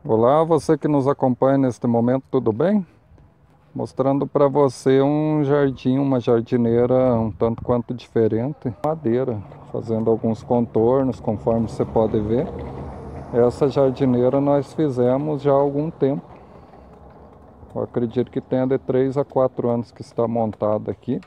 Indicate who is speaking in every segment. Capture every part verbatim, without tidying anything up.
Speaker 1: Olá, você que nos acompanha neste momento, tudo bem? Mostrando para você um jardim, uma jardineira um tanto quanto diferente, madeira, fazendo alguns contornos, conforme você pode ver. Essa jardineira nós fizemos já há algum tempo. Eu acredito que tenha de três a quatro anos que está montada aqui.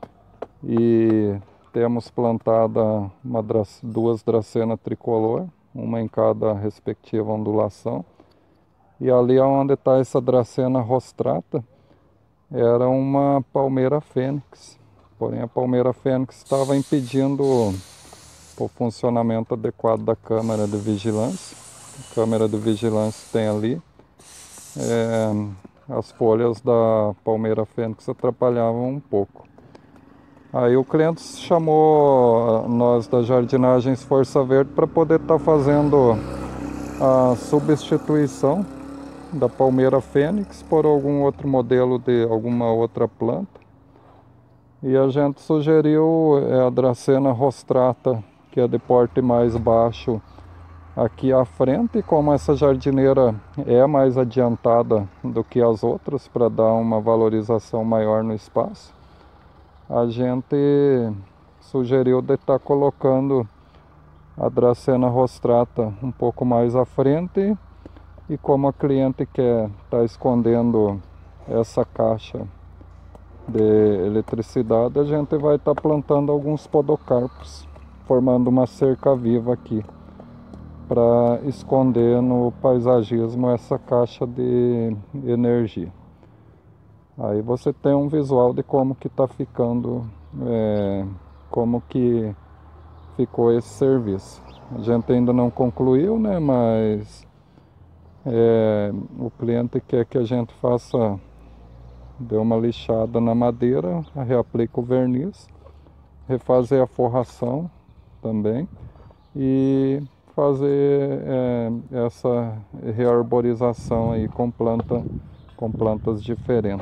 Speaker 1: E temos plantada uma, duas dracenas tricolor, uma em cada respectiva ondulação. E ali onde está essa dracena rostrata, era uma palmeira fênix. Porém a palmeira fênix estava impedindo o funcionamento adequado da câmera de vigilância. A câmera de vigilância tem ali. É, as folhas da palmeira fênix atrapalhavam um pouco. Aí o cliente chamou nós da Jardinagens Força Verde para poder estar tá fazendo a substituição da palmeira fênix por algum outro modelo de alguma outra planta. E a gente sugeriu a dracena rostrata, que é de porte mais baixo, aqui à frente. E como essa jardineira é mais adiantada do que as outras, para dar uma valorização maior no espaço, a gente sugeriu de estar colocando a dracena rostrata um pouco mais à frente. E como a cliente quer estar tá escondendo essa caixa de eletricidade, a gente vai estar tá plantando alguns podocarpos, formando uma cerca viva aqui, para esconder no paisagismo essa caixa de energia. Aí você tem um visual de como que está ficando, é, como que ficou esse serviço. A gente ainda não concluiu, né, mas É, o cliente quer que a gente faça, dê uma lixada na madeira, reaplica o verniz, refazer a forração também e fazer é, essa rearborização aí com, planta, com plantas diferentes.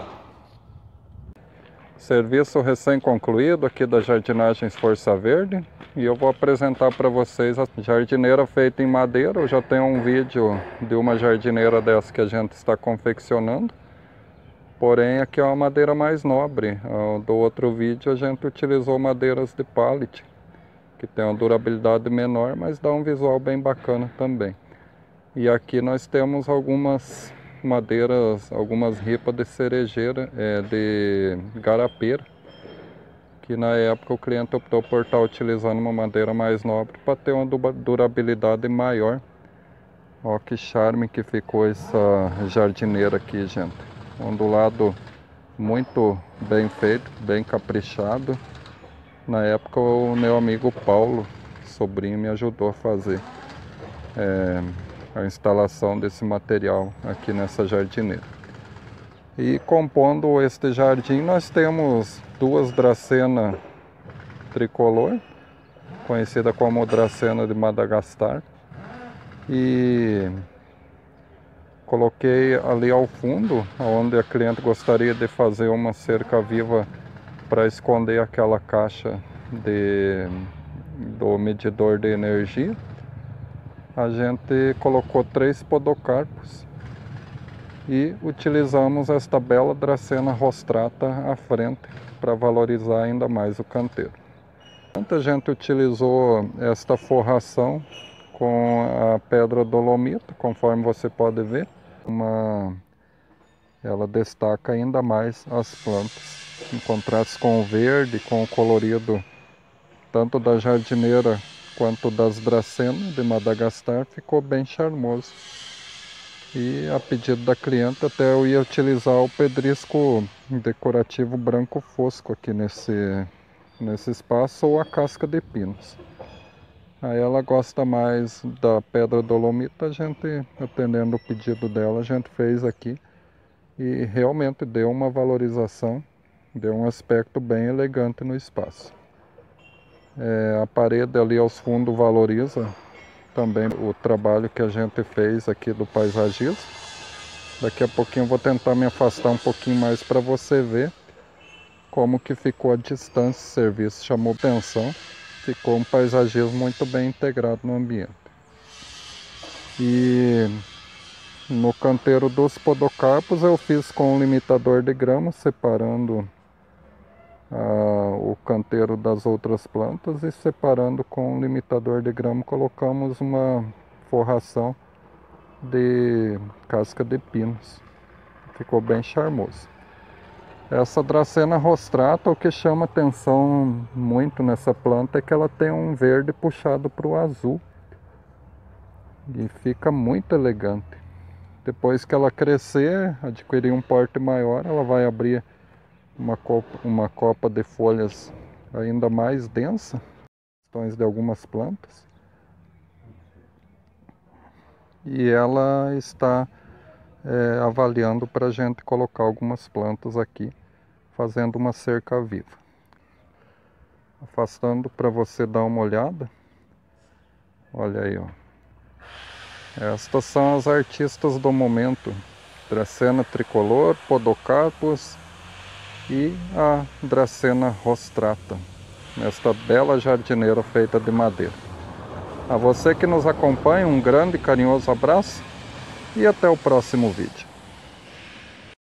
Speaker 1: Serviço recém-concluído aqui da Jardinagens Força Verde. E eu vou apresentar para vocês a jardineira feita em madeira. Eu já tenho um vídeo de uma jardineira dessa que a gente está confeccionando. Porém, aqui é uma madeira mais nobre. Do outro vídeo a gente utilizou madeiras de pallet, que tem uma durabilidade menor, mas dá um visual bem bacana também. E aqui nós temos algumas madeiras, algumas ripas de cerejeira, é, de garapeira, que na época o cliente optou por estar utilizando uma madeira mais nobre para ter uma durabilidade maior. Ó que charme que ficou essa jardineira aqui, gente. Ondulado muito bem feito, bem caprichado. Na época o meu amigo Paulo, sobrinho, me ajudou a fazer é, a instalação desse material aqui nessa jardineira. E compondo este jardim nós temos duas dracena tricolor, conhecida como dracena de Madagascar, e coloquei ali ao fundo, onde a cliente gostaria de fazer uma cerca viva para esconder aquela caixa de, do medidor de energia. A gente colocou três podocarpos e utilizamos esta bela dracena rostrata à frente para valorizar ainda mais o canteiro. A gente utilizou esta forração com a pedra dolomita, conforme você pode ver. Uma... Ela destaca ainda mais as plantas, em contraste com o verde, com o colorido tanto da jardineira quanto das dracenas de Madagascar, ficou bem charmoso. E a pedido da cliente até eu ia utilizar o pedrisco decorativo branco fosco aqui nesse, nesse espaço, ou a casca de pinos. Aí ela gosta mais da pedra dolomita, a gente, atendendo o pedido dela, a gente fez aqui. E realmente deu uma valorização, deu um aspecto bem elegante no espaço. É, a parede ali aos fundos valoriza também o trabalho que a gente fez aqui do paisagismo. Daqui a pouquinho eu vou tentar me afastar um pouquinho mais para você ver como que ficou a distância. O serviço chamou atenção, ficou um paisagismo muito bem integrado no ambiente. E No canteiro dos podocarpos eu fiz com um limitador de grama, separando ah, o canteiro das outras plantas e separando com um limitador de grama colocamos uma forração de casca de pinos. Ficou bem charmoso. Essa Dracena rostrata, o que chama atenção muito nessa planta é que ela tem um verde puxado para o azul. E fica muito elegante. Depois que ela crescer, adquirir um porte maior, ela vai abrir uma copa, uma copa de folhas ainda mais densa, questões de algumas plantas. E ela está é, avaliando para a gente colocar algumas plantas aqui, fazendo uma cerca viva. Afastando para você dar uma olhada. Olha aí, ó. Estas são as artistas do momento. Dracena tricolor, podocarpus e a Dracena rostrata, nesta bela jardineira feita de madeira. A você que nos acompanha, um grande e carinhoso abraço e até o próximo vídeo.